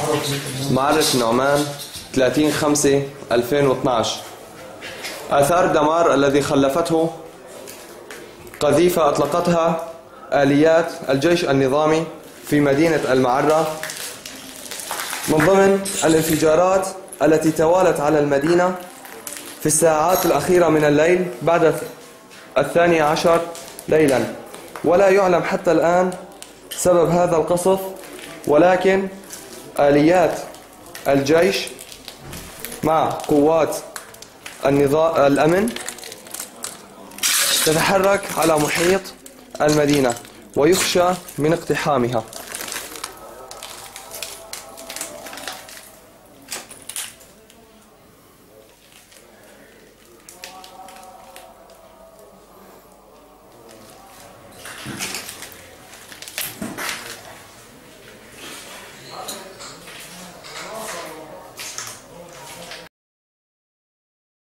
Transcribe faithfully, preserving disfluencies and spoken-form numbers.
معرة النعمان ثلاثين خمسة ألفين واثناشر. آثار الدمار الذي خلفته قذيفة أطلقتها آليات الجيش النظامي في مدينة المعرة من ضمن الانفجارات التي توالت على المدينة في الساعات الأخيرة من الليل بعد الثانية عشر ليلا، ولا يعلم حتى الآن سبب هذا القصف، ولكن آليات الجيش مع قوات النظام الأمن تتحرك على محيط المدينة ويخشى من اقتحامها.